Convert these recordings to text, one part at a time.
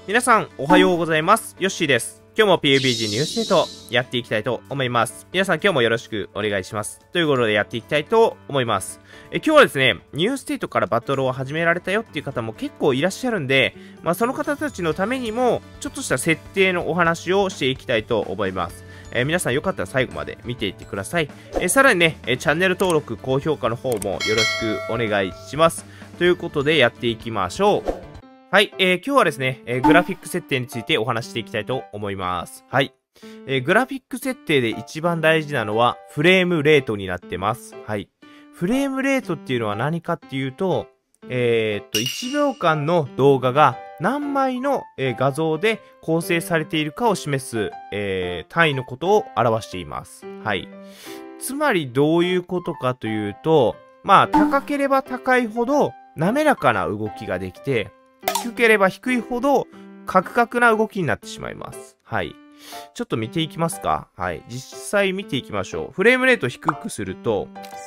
皆さん、おはようございます。ヨッシーです。今日も PUBG ニューステートやっていきたいと思います。皆さん今日もよろしくお願いします。ということでやっていきたいと思います。今日はですね、ニューステートからバトルを始められたよっていう方も結構いらっしゃるんで、その方たちのためにも、ちょっとした設定のお話をしていきたいと思います。皆さんよかったら最後まで見ていってください。さらにね、チャンネル登録、高評価の方もよろしくお願いします。ということでやっていきましょう。はい、今日はですね、グラフィック設定についてお話していきたいと思います。はい。グラフィック設定で一番大事なのはフレームレートになってます。はい。フレームレートっていうのは何かっていうと、1秒間の動画が何枚の画像で構成されているかを示す単位のことを表しています。はい。つまりどういうことかというと、高ければ高いほど滑らかな動きができて、低ければ低いほどカクカクな動きになってしまいます。はい。ちょっと見ていきますか。はい。実際見ていきましょう。フレームレート低くすると、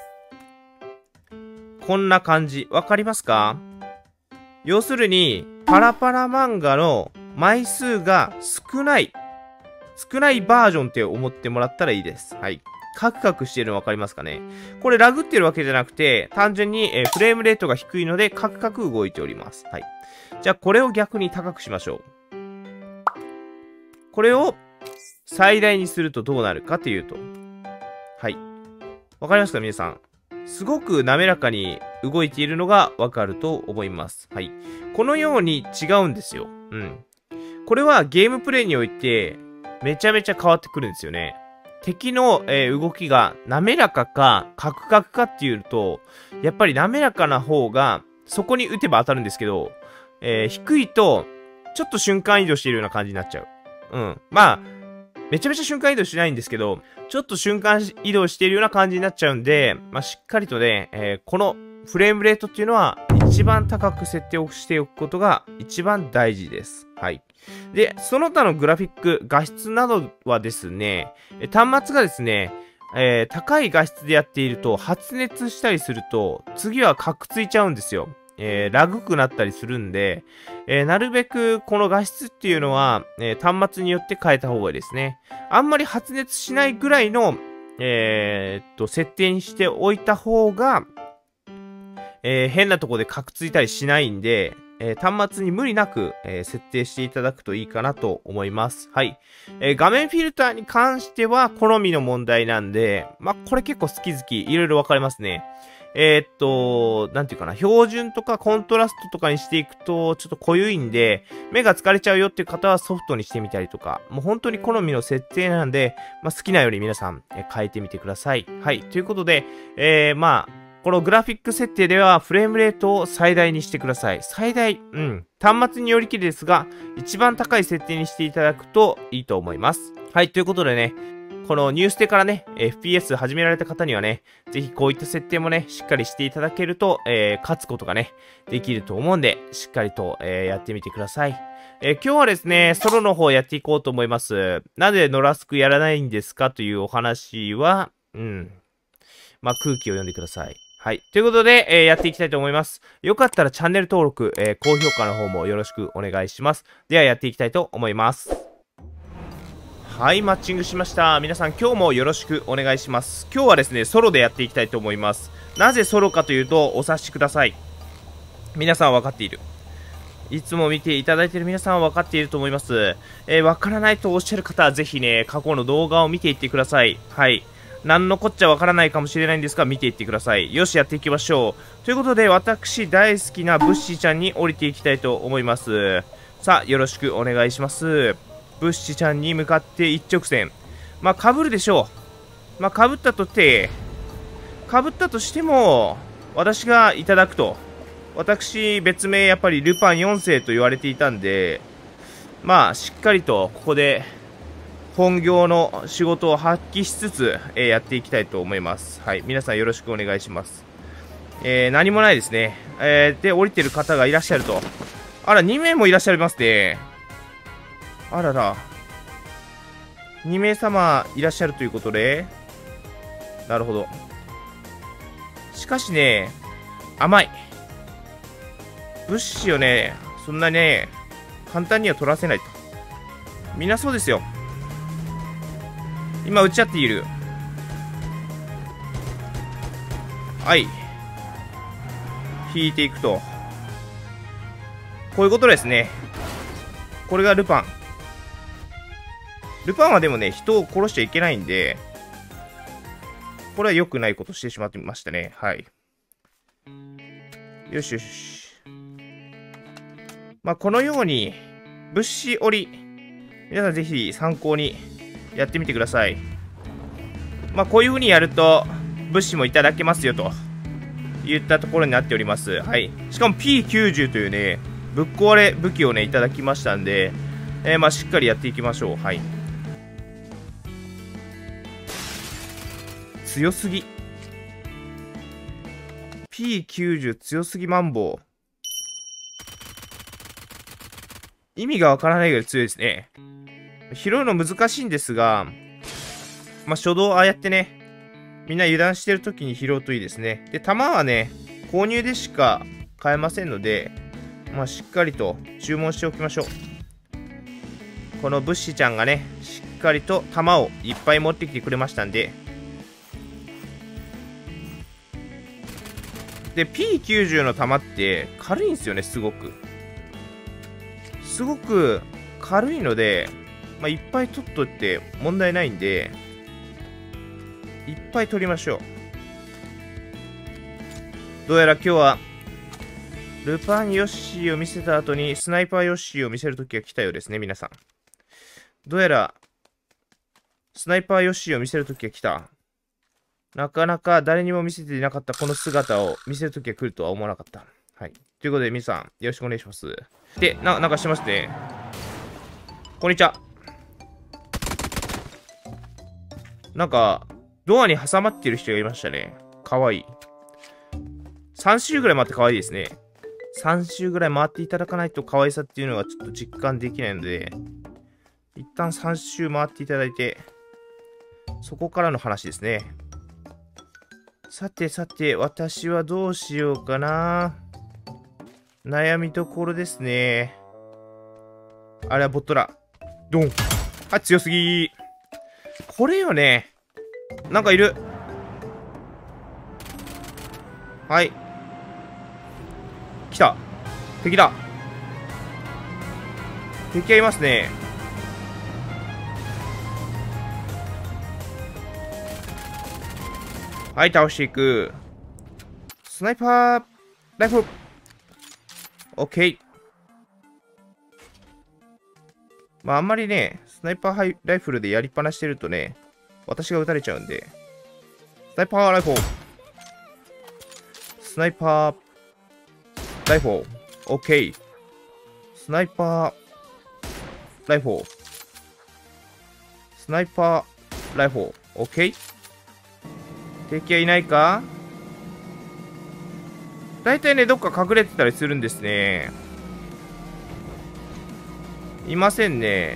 こんな感じ。わかりますか？要するに、パラパラ漫画の枚数が少ないバージョンって思ってもらったらいいです。はい。カクカクしてるのわかりますかね？これラグってるわけじゃなくて、単純にフレームレートが低いのでカクカク動いております。はい。じゃあこれを逆に高くしましょう。これを最大にするとどうなるかというと。はい。わかりますか皆さん？すごく滑らかに動いているのがわかると思います。はい。このように違うんですよ。うん。これはゲームプレイにおいてめちゃめちゃ変わってくるんですよね。敵の、動きが滑らかかカクカクかっていうと、やっぱり滑らかな方がそこに打てば当たるんですけど、低いとちょっと瞬間移動しているような感じになっちゃう。うん。めちゃめちゃ瞬間移動しないんですけど、ちょっと瞬間移動しているような感じになっちゃうんで、しっかりとね、このフレームレートっていうのは一番高く設定をしておくことが一番大事です。はい。で、その他のグラフィック、画質などはですね、端末がですね、高い画質でやっていると発熱したりすると、次はカクついちゃうんですよ。ラグくなったりするんで、なるべくこの画質っていうのは、端末によって変えた方がいいですね。あんまり発熱しないぐらいの、設定にしておいた方が、変なとこでカクついたりしないんで、端末に無理なく、設定していただくといいかなと思います。はい。画面フィルターに関しては好みの問題なんで、これ結構好き好き、いろいろ分かれますね。なんていうかな、標準とかコントラストとかにしていくと、ちょっと濃ゆいんで、目が疲れちゃうよっていう方はソフトにしてみたりとか、もう本当に好みの設定なんで、好きなように皆さん、変えてみてください。はい。ということで、このグラフィック設定ではフレームレートを最大にしてください。最大、端末によりきりですが、一番高い設定にしていただくといいと思います。はい。ということでね、このニューステからね、FPS 始められた方にはね、ぜひこういった設定もね、しっかりしていただけると、勝つことがね、できると思うんで、しっかりと、やってみてください。今日はですね、ソロの方やっていこうと思います。なぜノラスクやらないんですかというお話は、空気を読んでください。はい。ということで、やっていきたいと思います。よかったらチャンネル登録、高評価の方もよろしくお願いします。ではやっていきたいと思います。はい、マッチングしました。皆さん今日もよろしくお願いします。今日はですね、ソロでやっていきたいと思います。なぜソロかというと、お察しください。皆さん分かっている。いつも見ていただいている皆さんは分かっていると思います。分からないとおっしゃる方はぜひね、過去の動画を見ていってください。はい。何のこっちゃわからないかもしれないんですが、見ていってください。よし、やっていきましょう。ということで、私大好きなブッシーちゃんに降りていきたいと思います。さあ、よろしくお願いします。ブッシーちゃんに向かって一直線。被るでしょう。被ったとしても、私がいただくと。私、別名やっぱりルパン4世と言われていたんで、しっかりとここで、本業の仕事を発揮しつつ、やっていきたいと思います。はい。皆さんよろしくお願いします。何もないですね。で、降りてる方がいらっしゃると。あら、2名もいらっしゃいますね。あらら。2名様いらっしゃるということで。なるほど。しかしね、甘い。物資をね、そんなね、 簡単には取らせないと。みんなそうですよ。今、撃ち合っている。はい。引いていくと。こういうことですね。これがルパン。ルパンはでもね、人を殺しちゃいけないんで、これは良くないことしてしまってましたね。はい。よしよし。まあ、このように、物資折り、皆さんぜひ参考にやってみてください。まあ、こういう風にやると、物資もいただけますよといったところになっております。はい。しかも P90 というね、ぶっ壊れ武器をね、いただきましたんで、まあ、しっかりやっていきましょう。はい。強すぎ。P90 強すぎマンボウ。意味がわからないぐらい強いですね。拾うの難しいんですが、まあ、初動ああやってね、みんな油断してる時に拾うといいですね。で、弾はね、購入でしか買えませんので、まあ、しっかりと注文しておきましょう。この物資ちゃんがね、しっかりと弾をいっぱい持ってきてくれましたんで、で、P90 の弾って軽いんですよね、すごく。すごく軽いので、まあ、いっぱい取っとって問題ないんで、いっぱい取りましょう。どうやら今日は、ルパンヨッシーを見せた後に、スナイパーヨッシーを見せるときが来たようですね、皆さん。どうやら、スナイパーヨッシーを見せるときが来た。なかなか誰にも見せていなかったこの姿を見せるときが来るとは思わなかった。はい。ということで、皆さん、よろしくお願いします。で、なんかしてますね。こんにちは。なんか、ドアに挟まっている人がいましたね。かわいい。3周ぐらい回ってかわいいですね。3周ぐらい回っていただかないと可愛さっていうのがちょっと実感できないので、一旦3周回っていただいて、そこからの話ですね。さてさて、私はどうしようかな。悩みどころですね。あれはボットだ。ドン。あ、強すぎー。これよね。なんかいる。はい。来た。敵だ。敵がいますね。はい、倒していく。スナイパーライフル。オッケー。まあ、あんまりね、スナイパーライフルでやりっぱなしてるとね、私が撃たれちゃうんで。スナイパーライフル。スナイパーライフル。オッケー。スナイパーライフル。スナイパーライフル。オッケー。敵はいないか？だいたいね、どっか隠れてたりするんですね。いませんね。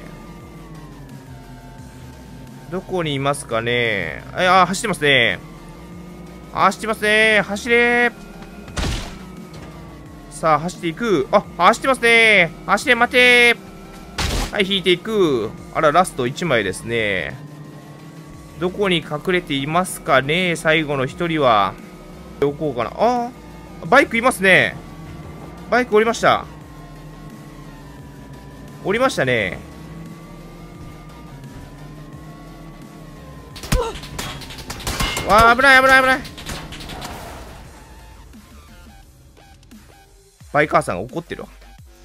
どこにいますかね。走ってますね。走ってますね。走れー。さあ、走っていく。走ってますね。走れ、待てー。はい、引いていく。あら、ラスト1枚ですね。どこに隠れていますかね、最後の1人は。どこかな。バイクいますね。バイク降りました。降りましたね。わあ、危ない危ない危ない。バイカーさんが怒ってるわ。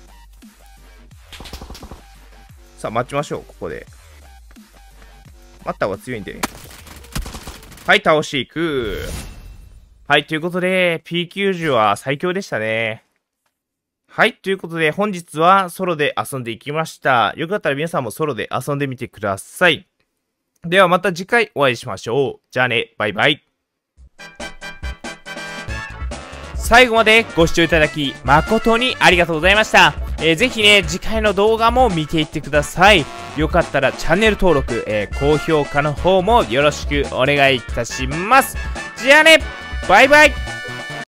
さあ、待ちましょう、ここで。待った方が強いんでね。はい、倒していく。はい、ということで、P90 は最強でしたね。はい、ということで、本日はソロで遊んでいきました。よかったら皆さんもソロで遊んでみてください。ではまた次回お会いしましょう。じゃあね、バイバイ。最後までご視聴いただき誠にありがとうございました。ぜひね、次回の動画も見ていってください。よかったらチャンネル登録、高評価の方もよろしくお願いいたします。じゃあね、バイバイ。